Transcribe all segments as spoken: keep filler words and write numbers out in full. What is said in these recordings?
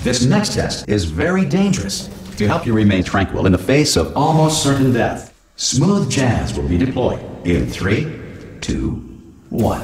This next test is very dangerous. To help you remain tranquil in the face of almost certain death, smooth jazz will be deployed in three, two, one.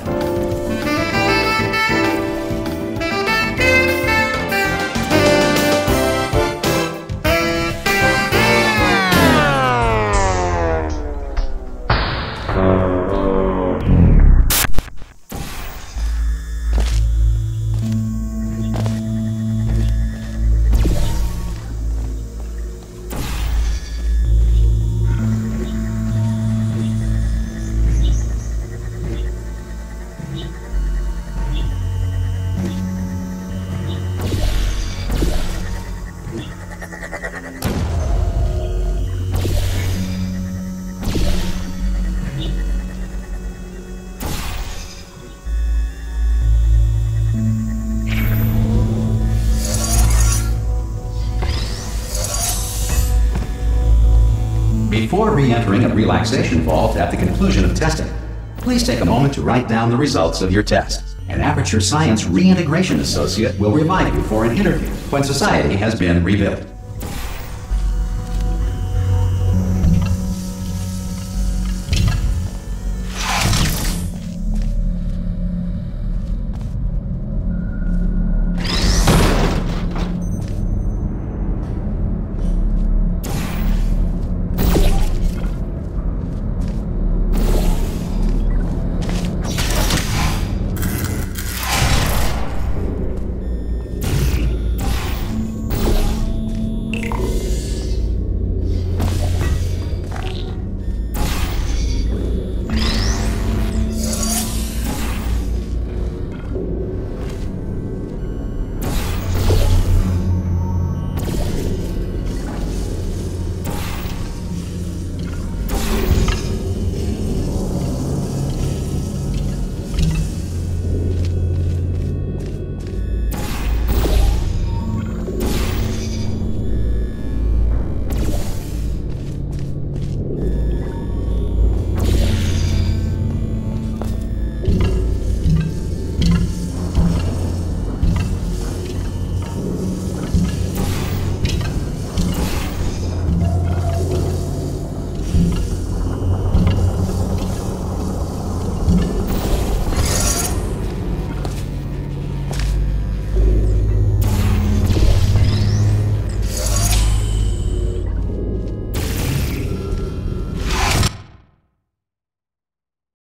Before re-entering a relaxation vault at the conclusion of testing, please take a moment to write down the results of your test. An Aperture Science Reintegration Associate will revive you for an interview when society has been rebuilt.